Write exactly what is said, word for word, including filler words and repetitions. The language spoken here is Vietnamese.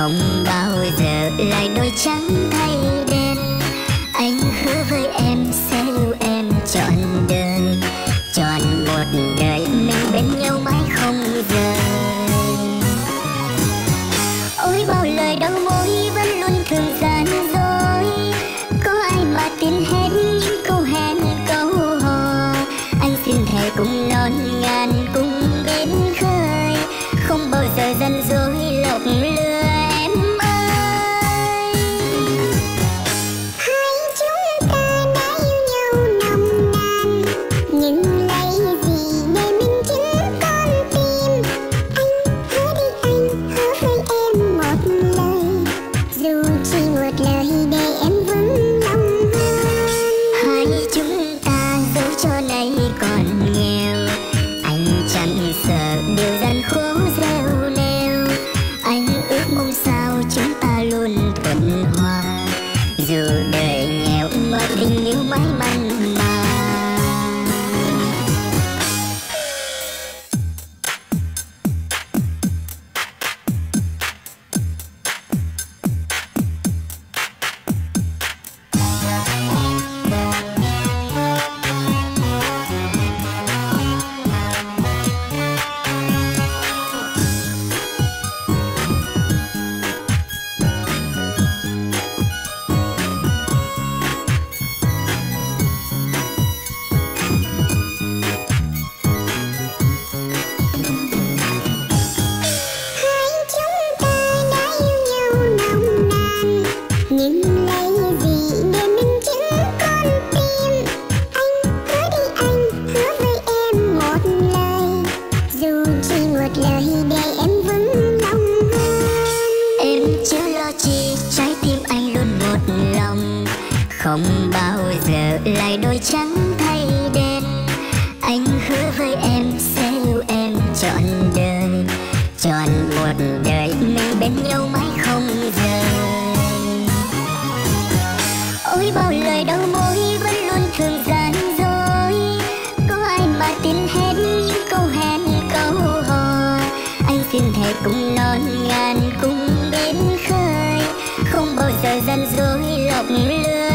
không bao giờ lại đôi trắng thay đen. Anh hứa với em sẽ yêu em trọn đời, trọn một đời mình bên nhau mãi không rời. Ôi bao lời đau môi vẫn luôn thường gian dối, có ai mà tin hết những câu hẹn câu hò. Anh xin thề cùng non ngàn cùng bên khơi, không bao giờ gian dối lọc lừa em ơi. Hai chúng ta đã yêu nhau nồng nàn, nhưng lấy gì để minh chứng con tim. Anh hứa đi, anh hứa với em một lời, dù chỉ một lời để em vững lòng hơn. Hai chúng ta dẫu cho nay còn nghèo, anh chẳng sợ điều gian khổ gieo neo. Anh ước mong sao chúng ta luôn thuận hòa, dù đời nghèo mà tình yêu mãi mặn mà. Hai chúng ta đã yêu nhau nồng nàn, nhưng lấy gì để minh chứng con tim. Anh hứa đi, anh hứa với em một lời, dù chỉ một lời để em vững lòng hơn. Em chớ lo chi, trái tim anh luôn một lòng, không bao giờ lại đôi trắng thay đen. Anh hứa với em sẽ yêu em trọn đời, trọn một đời mình bên nhau mãi không rời. Ôi bao lời đau môi vẫn luôn thường gian dối, có ai mà tin hết những câu hẹn câu hò. Anh xin thề cùng non ngàn cùng bên khơi, không bao giờ gian dối lọc lừa